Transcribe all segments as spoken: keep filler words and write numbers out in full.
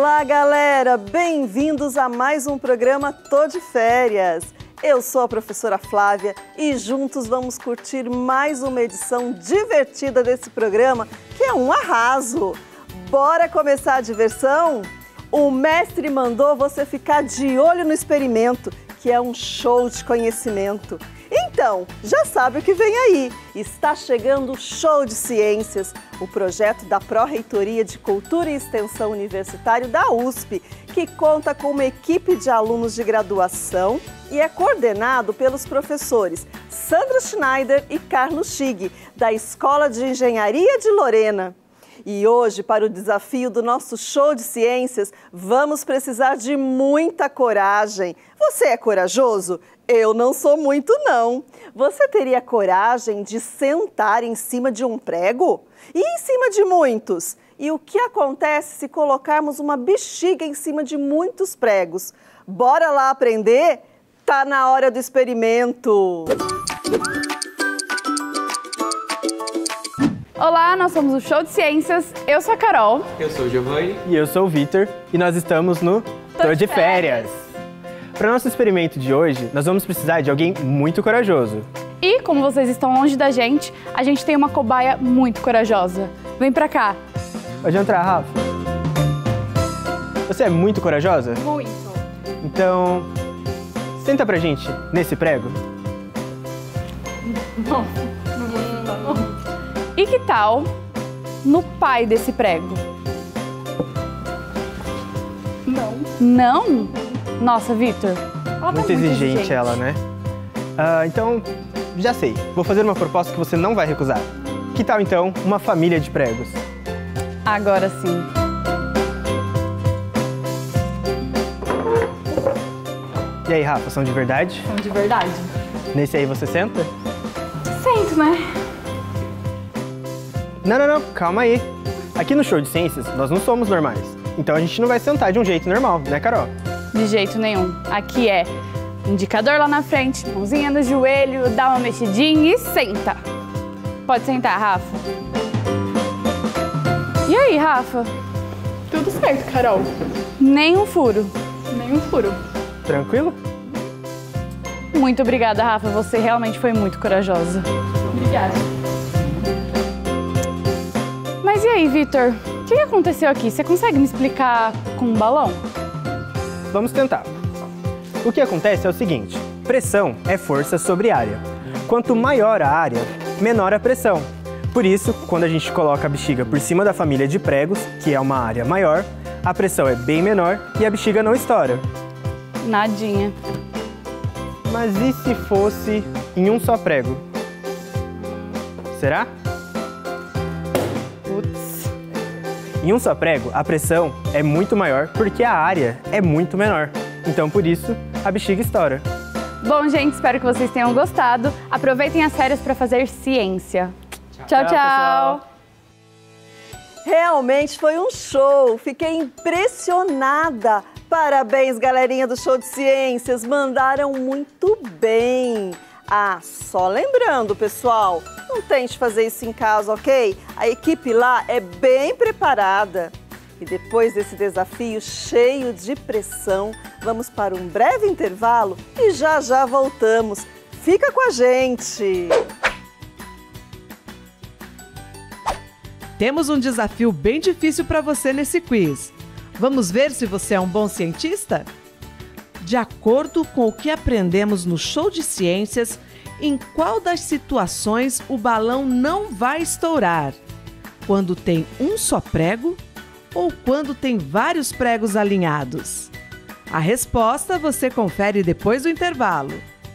Olá, galera! Bem-vindos a mais um programa Tô de Férias. Eu sou a professora Flávia e juntos vamos curtir mais uma edição divertida desse programa, que é um arraso. Bora começar a diversão? O mestre mandou você ficar de olho no experimento, que é um show de conhecimento. Então, já sabe o que vem aí. Está chegando o Show de Ciências, o projeto da Pró-Reitoria de Cultura e Extensão Universitário da U S P, que conta com uma equipe de alunos de graduação e é coordenado pelos professores Sandra Schneider e Carlos Schig, da Escola de Engenharia de Lorena. E hoje, para o desafio do nosso Show de Ciências, vamos precisar de muita coragem. Você é corajoso? Eu não sou muito, não. Você teria coragem de sentar em cima de um prego? E em cima de muitos? E o que acontece se colocarmos uma bexiga em cima de muitos pregos? Bora lá aprender? Tá na hora do experimento! Olá, nós somos o Show de Ciências. Eu sou a Carol. Eu sou o Giovanni. E eu sou o Vitor. E nós estamos no Tô, Tô de Férias. Para o nosso experimento de hoje, nós vamos precisar de alguém muito corajoso. E como vocês estão longe da gente, a gente tem uma cobaia muito corajosa. Vem pra cá. Pode entrar, Rafa. Você é muito corajosa? Muito. Então, senta pra gente nesse prego. Não, não vou sentar, não. E que tal no pai desse prego? Não. Não? Nossa, Vitor. Muito, muito exigente, exigente ela, né? Ah, então, já sei. Vou fazer uma proposta que você não vai recusar. Que tal, então, uma família de pregos? Agora sim. E aí, Rafa, são de verdade? São de verdade. Nesse aí você senta? Sento, né? Não, não, não, calma aí. Aqui no Show de Ciências, nós não somos normais. Então a gente não vai sentar de um jeito normal, né, Carol? De jeito nenhum. Aqui é indicador lá na frente, mãozinha no joelho, dá uma mexidinha e senta. Pode sentar, Rafa. E aí, Rafa? Tudo certo, Carol. Nem um furo. Nem um furo. Tranquilo? Muito obrigada, Rafa. Você realmente foi muito corajosa. Obrigada. Mas e aí, Vitor? O que aconteceu aqui? Você consegue me explicar com um balão? Vamos tentar. O que acontece é o seguinte: pressão é força sobre área. Quanto maior a área, menor a pressão. Por isso, quando a gente coloca a bexiga por cima da família de pregos, que é uma área maior, a pressão é bem menor e a bexiga não estoura. Nadinha. Mas e se fosse em um só prego? Será? Putz. Em um só prego, a pressão é muito maior porque a área é muito menor. Então, por isso, a bexiga estoura. Bom, gente, espero que vocês tenham gostado. Aproveitem as férias para fazer ciência. Tchau, tchau. tchau. tchau. Realmente foi um show. Fiquei impressionada. Parabéns, galerinha do Show de Ciências. Mandaram muito bem. Ah, só lembrando, pessoal, não tente fazer isso em casa, ok? A equipe lá é bem preparada. E depois desse desafio cheio de pressão, vamos para um breve intervalo e já já voltamos. Fica com a gente! Temos um desafio bem difícil para você nesse quiz. Vamos ver se você é um bom cientista? De acordo com o que aprendemos no Show de Ciências, em qual das situações o balão não vai estourar? Quando tem um só prego ou quando tem vários pregos alinhados? A resposta você confere depois do intervalo.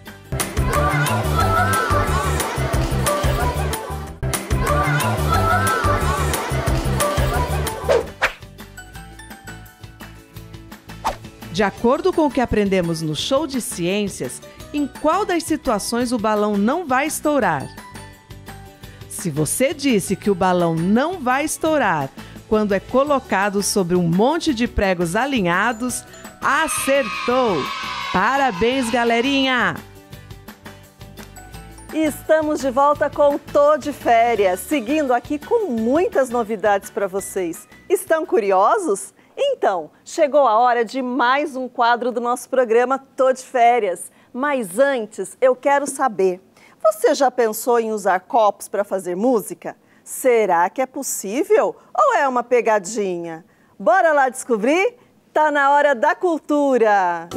De acordo com o que aprendemos no Show de Ciências, em qual das situações o balão não vai estourar? Se você disse que o balão não vai estourar quando é colocado sobre um monte de pregos alinhados, acertou! Parabéns, galerinha! Estamos de volta com o Tô de Férias, seguindo aqui com muitas novidades para vocês. Estão curiosos? Então, chegou a hora de mais um quadro do nosso programa Tô de Férias. Mas antes, eu quero saber, você já pensou em usar copos para fazer música? Será que é possível ou é uma pegadinha? Bora lá descobrir? Tá na hora da cultura!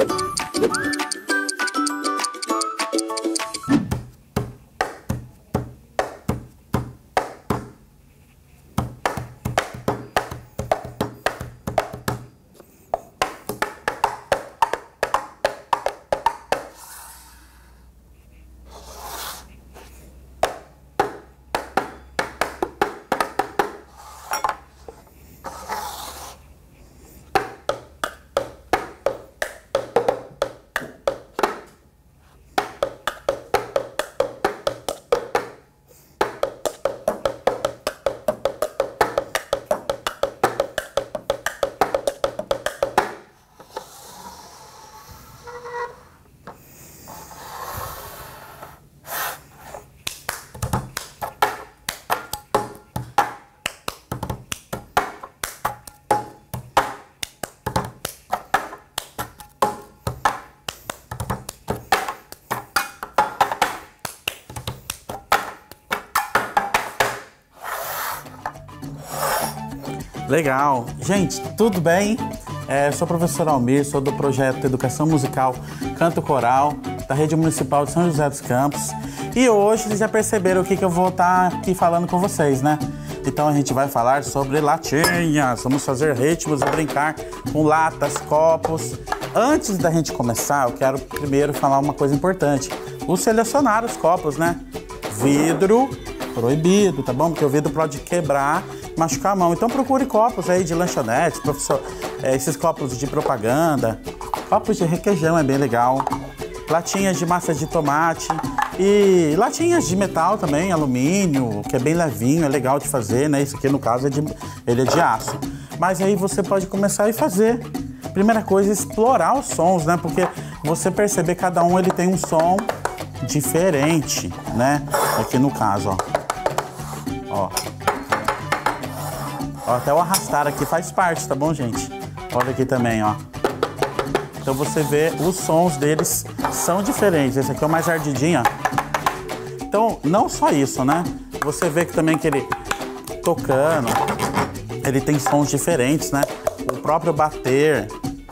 Legal. Gente, tudo bem? É, sou o professor Almir, sou do projeto Educação Musical Canto Coral, da Rede Municipal de São José dos Campos. E hoje vocês já perceberam o que, que eu vou estar aqui falando com vocês, né? Então a gente vai falar sobre latinhas, vamos fazer ritmos e brincar com latas, copos. Antes da gente começar, eu quero primeiro falar uma coisa importante. O selecionar os copos, né? Vidro proibido, tá bom? Porque o vidro pode quebrar, machucar a mão. Então procure copos aí de lanchonete, professor, é, esses copos de propaganda, copos de requeijão é bem legal, latinhas de massa de tomate e latinhas de metal também, alumínio, que é bem levinho, é legal de fazer, né? Isso aqui no caso é de, ele é de aço. Mas aí você pode começar a fazer. Primeira coisa, explorar os sons, né? Porque você perceber cada um ele tem um som diferente, né? Aqui no caso, ó. Ó. Ó, até o arrastar aqui faz parte, tá bom, gente? Olha aqui também, ó. Então você vê, os sons deles são diferentes. Esse aqui é o mais ardidinho, ó. Então, não só isso, né? Você vê que também que ele tocando, ele tem sons diferentes, né? O próprio bater,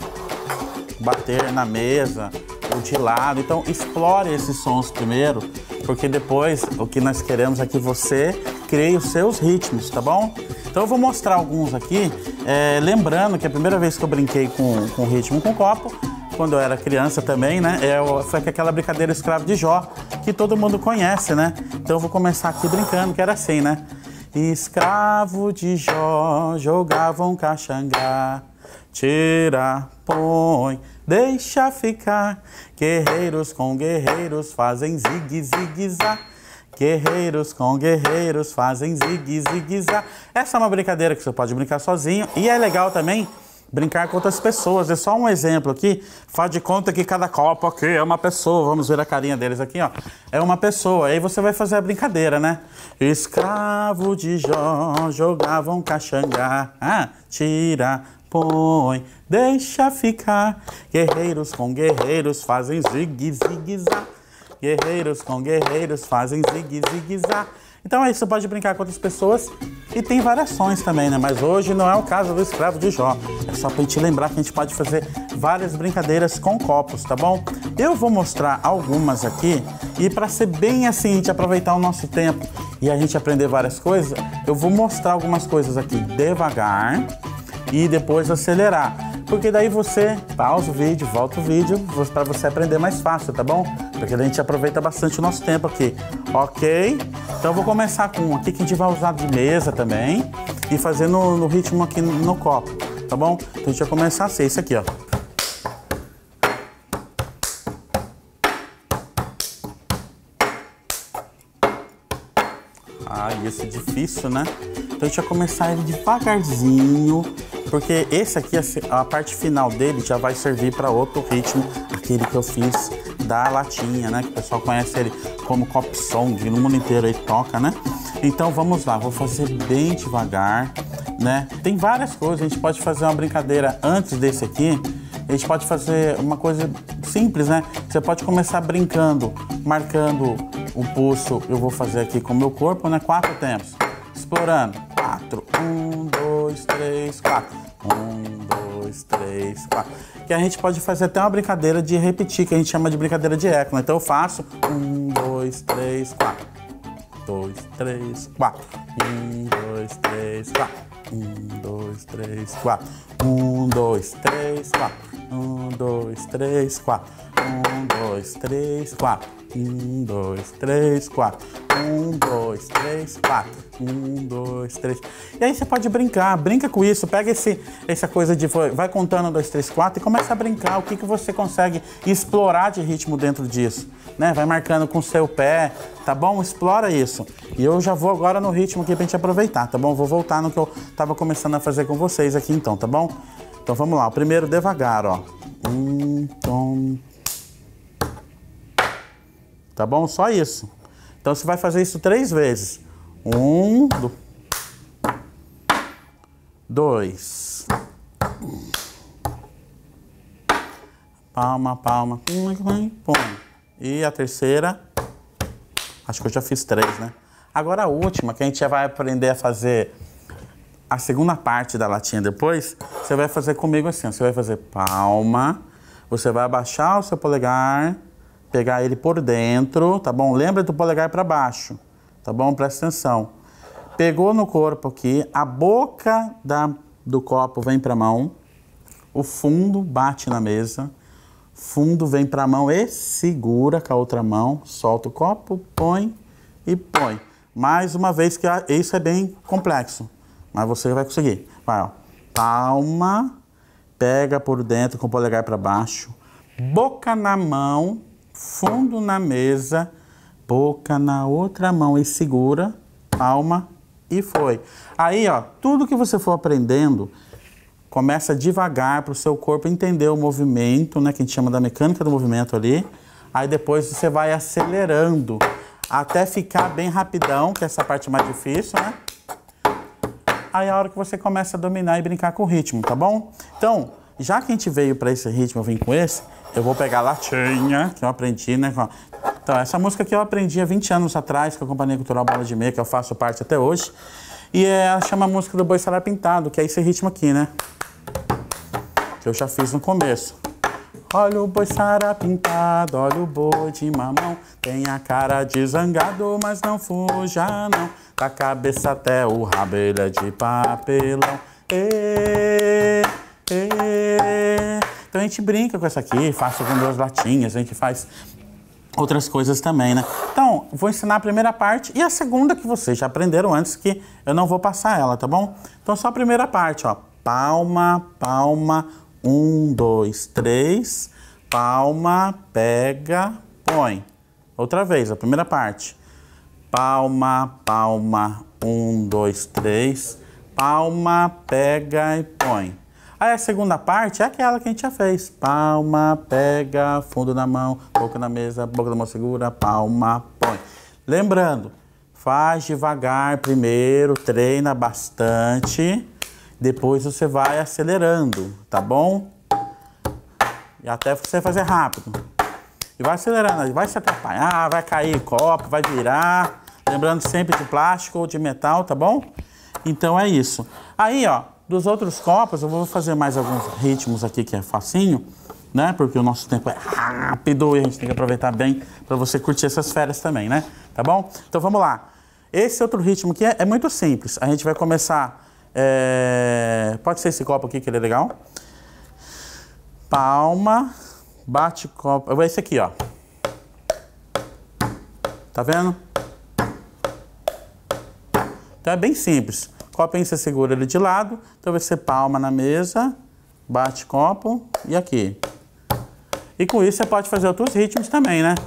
bater na mesa, o de lado. Então, explore esses sons primeiro, porque depois o que nós queremos é que você crie os seus ritmos, tá bom? Então eu vou mostrar alguns aqui, é, lembrando que a primeira vez que eu brinquei com, com ritmo com copo, quando eu era criança também, né, é, foi aquela brincadeira Escravo de Jó, que todo mundo conhece, né? Então eu vou começar aqui brincando, que era assim, né? Escravo de Jó, jogavam caxangá, tira, põe, deixa ficar. Guerreiros com guerreiros fazem zigue, zigue, zá. Guerreiros com guerreiros fazem zigue, zigue, zá. Essa é uma brincadeira que você pode brincar sozinho e é legal também brincar com outras pessoas. É só um exemplo aqui. Faz de conta que cada copo aqui é uma pessoa. Vamos ver a carinha deles aqui, ó. É uma pessoa. Aí você vai fazer a brincadeira, né? Escravo de Jó, jogavam caxangá. Ah, tira, põe, deixa ficar. Guerreiros com guerreiros fazem zigue, zigue, zá. Guerreiros com guerreiros fazem zigue, zigue, zá. Então aí você pode brincar com outras pessoas e tem variações também, né? Mas hoje não é o caso do Escravo de Jó. É só pra gente lembrar que a gente pode fazer várias brincadeiras com copos, tá bom? Eu vou mostrar algumas aqui e para ser bem assim, a gente aproveitar o nosso tempo e a gente aprender várias coisas, eu vou mostrar algumas coisas aqui devagar e depois acelerar. Porque daí você pausa o vídeo, volta o vídeo para você aprender mais fácil, tá bom? Porque daí a gente aproveita bastante o nosso tempo aqui, ok? Então eu vou começar com um aqui que a gente vai usar de mesa também e fazer no, no ritmo aqui no, no copo, tá bom? Então a gente vai começar a ser esse aqui, ó. Ah, esse é difícil, né? Então a gente vai começar ele devagarzinho, porque esse aqui, a parte final dele já vai servir para outro ritmo, aquele que eu fiz da latinha, né? Que o pessoal conhece ele como cop song, no mundo inteiro aí toca, né? Então vamos lá, vou fazer bem devagar, né? Tem várias coisas, a gente pode fazer uma brincadeira antes desse aqui. A gente pode fazer uma coisa simples, né? Você pode começar brincando, marcando o pulso. Eu vou fazer aqui com o meu corpo, né? Quatro tempos. Explorando. Quatro. Um, dois, três, quatro. Um, dois, três, quatro. Que a gente pode fazer até uma brincadeira de repetir, que a gente chama de brincadeira de eco, né? Então eu faço um, dois, três, quatro. Dois, três, quatro. Um, dois, três, quatro. Um, dois, três, quatro. Um, dois, três, quatro. Um, dois, três, quatro. Um, dois, três, quatro. Um, dois, três, quatro. Um, dois, três, quatro. Um, dois, três. E aí você pode brincar, brinca com isso. Pega esse, essa coisa de vai contando um, dois, três, quatro e começa a brincar. O que, que você consegue explorar de ritmo dentro disso, né? Vai marcando com o seu pé, tá bom? Explora isso. E eu já vou agora no ritmo aqui pra gente aproveitar, tá bom? Vou voltar no que eu tava começando a fazer com vocês aqui então, tá bom? Então vamos lá, o primeiro devagar, ó. Um, tom. Tá bom? Só isso. Então você vai fazer isso três vezes. Um, do... dois. Palma, palma. Põe. E a terceira. Acho que eu já fiz três, né? Agora a última, que a gente já vai aprender a fazer a segunda parte da latinha depois, você vai fazer comigo assim, ó. Você vai fazer palma, você vai abaixar o seu polegar, pegar ele por dentro, tá bom? Lembra do polegar para baixo, tá bom? Presta atenção. Pegou no corpo aqui, a boca da, do copo vem para a mão, o fundo bate na mesa, fundo vem para a mão e segura com a outra mão, solta o copo, põe e põe. Mais uma vez, que isso é bem complexo, mas você vai conseguir. Vai, ó. Palma, pega por dentro com o polegar para baixo, boca na mão, fundo na mesa, boca na outra mão e segura, palma e foi. Aí, ó, tudo que você for aprendendo, começa devagar para o seu corpo entender o movimento, né, que a gente chama da mecânica do movimento ali. Aí depois você vai acelerando até ficar bem rapidão, que é essa parte mais difícil, né? Aí é a hora que você começa a dominar e brincar com o ritmo, tá bom? Então, já que a gente veio para esse ritmo, eu vim com esse, eu vou pegar a latinha, que eu aprendi, né? Então, essa música aqui eu aprendi há vinte anos atrás, com a Companhia Cultural Bola de Meia, que eu faço parte até hoje. E ela chama a música do Boi Sará Pintado, que é esse ritmo aqui, né? Que eu já fiz no começo. Olha o boi sará pintado, olha o boi de mamão. Tem a cara de zangado, mas não fuja não. Da cabeça até o rabo ele é de papelão. Ê, ê. Então a gente brinca com essa aqui, faço com duas latinhas, a gente faz outras coisas também, né? Então, vou ensinar a primeira parte e a segunda que vocês já aprenderam antes, que eu não vou passar ela, tá bom? Então só a primeira parte, ó. Palma, palma, um, dois, três, palma, pega, põe. Outra vez, a primeira parte. Palma, palma, um, dois, três, palma, pega e põe. Aí a segunda parte é aquela que a gente já fez. Palma, pega, fundo na mão, boca na mesa, boca da mão segura, palma, põe. Lembrando, faz devagar primeiro, treina bastante. Depois você vai acelerando, tá bom? E até você fazer rápido. E vai acelerando, vai se atrapalhar, vai cair copo, vai virar. Lembrando sempre de plástico ou de metal, tá bom? Então é isso. Aí, ó, dos outros copos, eu vou fazer mais alguns ritmos aqui que é facinho, né? Porque o nosso tempo é rápido e a gente tem que aproveitar bem para você curtir essas férias também, né? Tá bom? Então vamos lá. Esse outro ritmo aqui é, é muito simples. A gente vai começar... É... Pode ser esse copo aqui, que ele é legal. Palma, bate copo. Vai esse aqui, ó. Tá vendo? Então é bem simples. Copinho você segura ele de lado. Então vai ser palma na mesa, bate copo e aqui. E com isso você pode fazer outros ritmos também, né?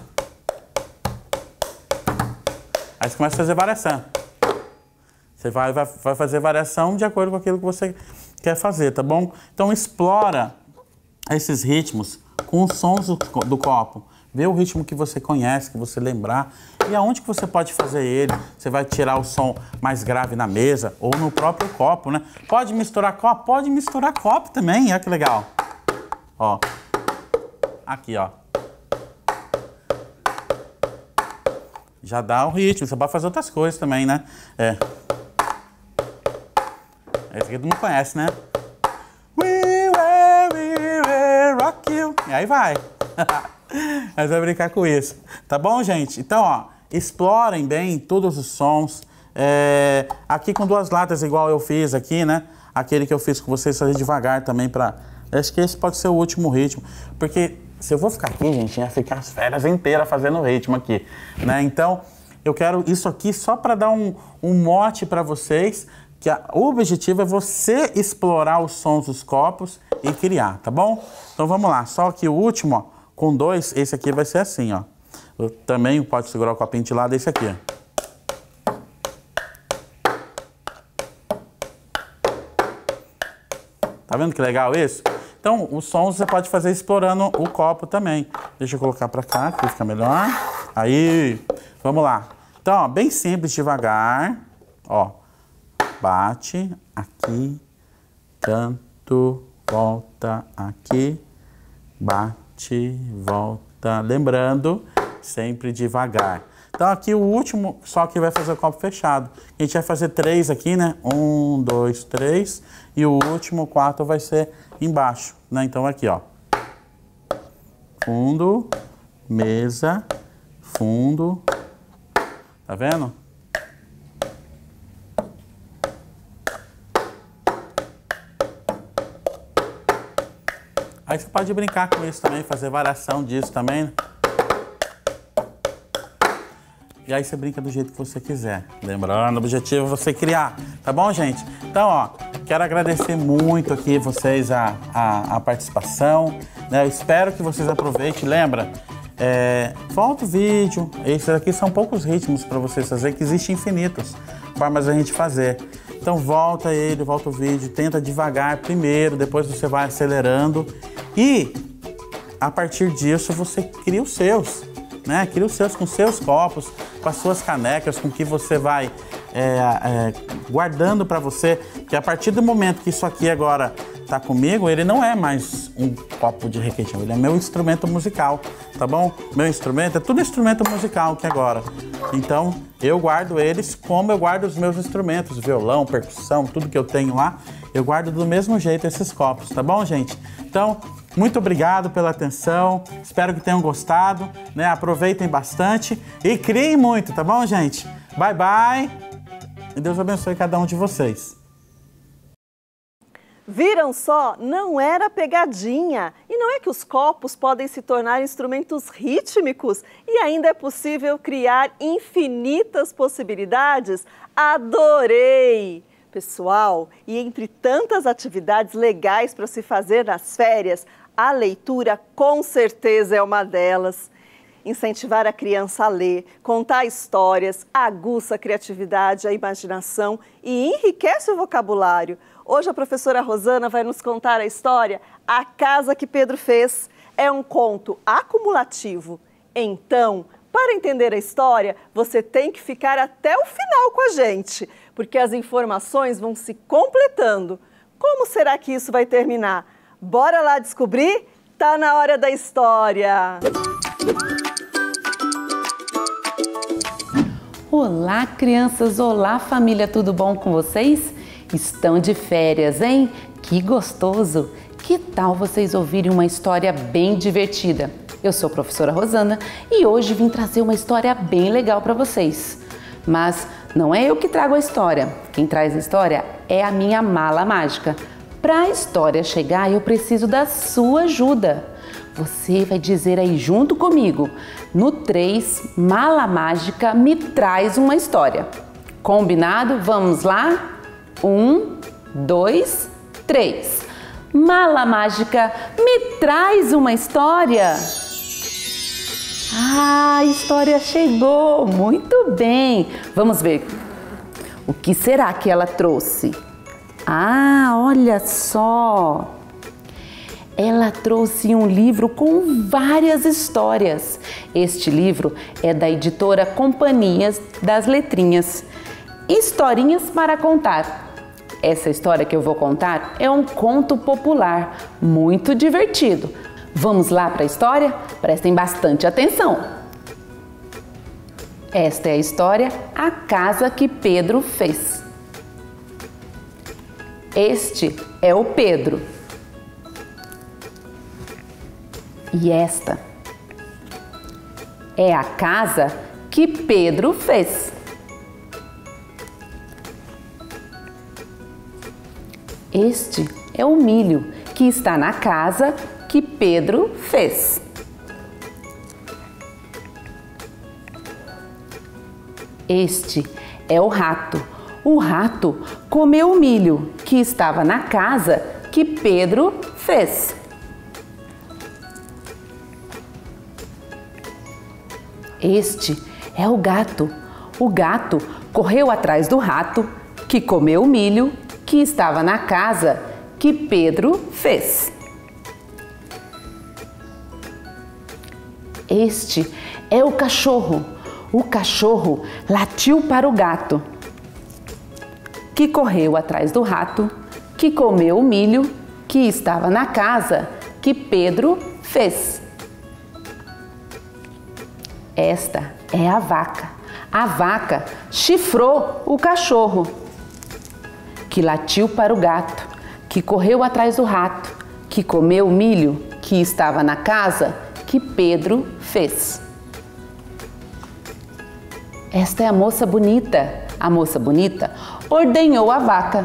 Aí você começa a fazer variação. Você vai, vai, vai fazer variação de acordo com aquilo que você quer fazer, tá bom? Então explora esses ritmos com os sons do, do copo. Vê o ritmo que você conhece, que você lembrar. E aonde que você pode fazer ele? Você vai tirar o som mais grave na mesa ou no próprio copo, né? Pode misturar copo? Pode misturar copo também, olha que legal. Ó, aqui, ó. Já dá o ritmo, você pode fazer outras coisas também, né? É. Esse aqui todo mundo conhece, né? We will, we will rock you. E aí vai. Mas vai brincar com isso. Tá bom, gente? Então, ó, explorem bem todos os sons. É, aqui com duas latas, igual eu fiz aqui, né? Aquele que eu fiz com vocês, fazer devagar também pra... Acho que esse pode ser o último ritmo. Porque se eu vou ficar aqui, gente, ia ficar as férias inteiras fazendo o ritmo aqui, né? Então, eu quero isso aqui só pra dar um, um mote pra vocês, que a, o objetivo é você explorar os sons dos copos e criar, tá bom? Então, vamos lá. Só que o último, ó. Com dois, esse aqui vai ser assim, ó. Eu também pode segurar o copinho de lado, esse aqui, ó. Tá vendo que legal isso? Então, os sons você pode fazer explorando o copo também. Deixa eu colocar pra cá, que fica melhor. Aí, vamos lá. Então, ó, bem simples, devagar. Ó, bate aqui, canto, volta aqui, bate. Volta, lembrando, sempre devagar. Então aqui o último, só que vai fazer o copo fechado. A gente vai fazer três aqui, né? Um, dois, três. E o último, quatro, vai ser embaixo, né? Então aqui, ó. Fundo, mesa, fundo. Tá vendo? Aí você pode brincar com isso também, fazer variação disso também, né? E aí você brinca do jeito que você quiser. Lembrando, o objetivo é você criar, tá bom, gente? Então, ó, quero agradecer muito aqui vocês a, a, a participação, né? Eu espero que vocês aproveitem. Lembra, é, volta o vídeo. Esses aqui são poucos ritmos para vocês fazer, que existem infinitos formas da gente fazer. Então volta ele, volta o vídeo, tenta devagar primeiro, depois você vai acelerando e a partir disso você cria os seus, né? Cria os seus com seus copos, com as suas canecas, com que você vai é, é, guardando para você, porque a partir do momento que isso aqui agora tá comigo, ele não é mais um copo de requeijo, ele é meu instrumento musical, tá bom? Meu instrumento é tudo instrumento musical aqui agora. Então, eu guardo eles como eu guardo os meus instrumentos, violão, percussão, tudo que eu tenho lá, eu guardo do mesmo jeito esses copos, tá bom, gente? Então, muito obrigado pela atenção, espero que tenham gostado, né? Aproveitem bastante e criem muito, tá bom, gente? Bye, bye e Deus abençoe cada um de vocês. Viram só? Não era pegadinha. E não é que os copos podem se tornar instrumentos rítmicos e ainda é possível criar infinitas possibilidades? Adorei! Pessoal, e entre tantas atividades legais para se fazer nas férias, a leitura com certeza é uma delas. Incentivar a criança a ler, contar histórias, aguça a criatividade, a imaginação e enriquece o vocabulário. Hoje a professora Rosana vai nos contar a história A Casa que Pedro Fez. É um conto acumulativo. Então, para entender a história, você tem que ficar até o final com a gente, porque as informações vão se completando. Como será que isso vai terminar? Bora lá descobrir? Tá na hora da história! Olá, crianças! Olá, família! Tudo bom com vocês? Estão de férias, hein? Que gostoso! Que tal vocês ouvirem uma história bem divertida? Eu sou a professora Rosana e hoje vim trazer uma história bem legal para vocês. Mas não é eu que trago a história. Quem traz a história é a minha mala mágica. Para a história chegar, eu preciso da sua ajuda. Você vai dizer aí junto comigo. No três, mala mágica me traz uma história. Combinado? Vamos lá? Um, dois, três. Mala mágica, me traz uma história. Ah, a história chegou. Muito bem. Vamos ver. O que será que ela trouxe? Ah, olha só. Ela trouxe um livro com várias histórias. Este livro é da editora Companhias das Letrinhas. Historinhas para contar. Essa história que eu vou contar é um conto popular, muito divertido. Vamos lá para a história? Prestem bastante atenção. Esta é a história A Casa que Pedro Fez. Este é o Pedro. E esta é a casa que Pedro fez. Este é o milho que está na casa que Pedro fez. Este é o rato. O rato comeu o milho que estava na casa que Pedro fez. Este é o gato. O gato correu atrás do rato que comeu o milho que estava na casa que Pedro fez. Este é o cachorro. O cachorro latiu para o gato que correu atrás do rato que comeu o milho que estava na casa que Pedro fez. Esta é a vaca. A vaca chifrou o cachorro, que latiu para o gato, que correu atrás do rato, que comeu o milho que estava na casa que Pedro fez. Esta é a moça bonita. A moça bonita ordenhou a vaca,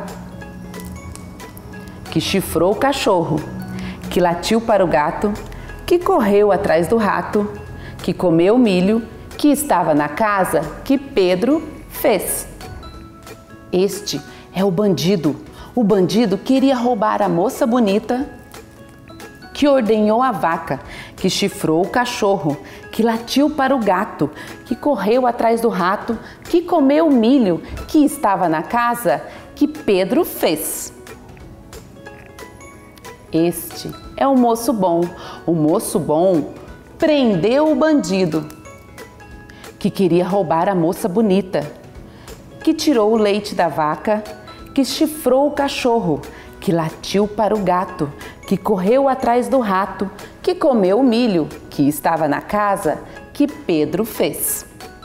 que chifrou o cachorro, que latiu para o gato, que correu atrás do rato, que comeu o milho que estava na casa que Pedro fez. Este é o bandido. O bandido queria roubar a moça bonita, que ordenhou a vaca, que chifrou o cachorro, que latiu para o gato, que correu atrás do rato, que comeu o milho que estava na casa que Pedro fez. Este é o moço bom. O moço bom prendeu o bandido, que queria roubar a moça bonita, que tirou o leite da vaca, que chifrou o cachorro, que latiu para o gato, que correu atrás do rato, que comeu o milho que estava na casa que Pedro fez.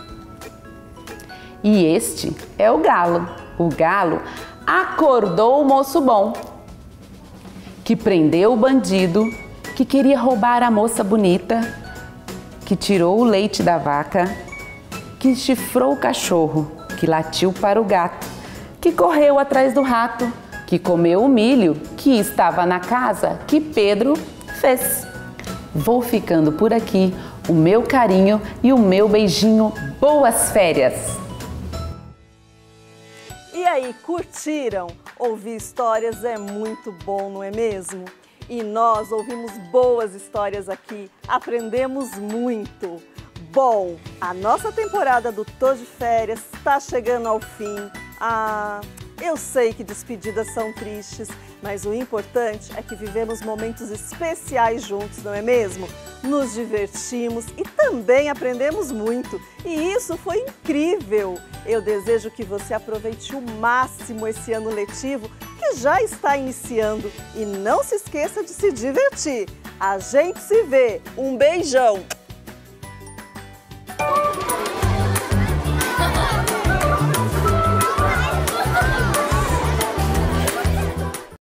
E este é o galo. O galo acordou o moço bom, que prendeu o bandido, que queria roubar a moça bonita, que tirou o leite da vaca, que chifrou o cachorro, que latiu para o gato, que correu atrás do rato, que comeu o milho que estava na casa que Pedro fez. Vou ficando por aqui. O meu carinho e o meu beijinho. Boas férias! E aí, curtiram? Ouvir histórias é muito bom, não é mesmo? E nós ouvimos boas histórias aqui, aprendemos muito. Bom, a nossa temporada do Tô de Férias está chegando ao fim. Ah, eu sei que despedidas são tristes, mas o importante é que vivemos momentos especiais juntos, não é mesmo? Nos divertimos e também aprendemos muito. E isso foi incrível! Eu desejo que você aproveite o máximo esse ano letivo que já está iniciando. E não se esqueça de se divertir. A gente se vê. Um beijão!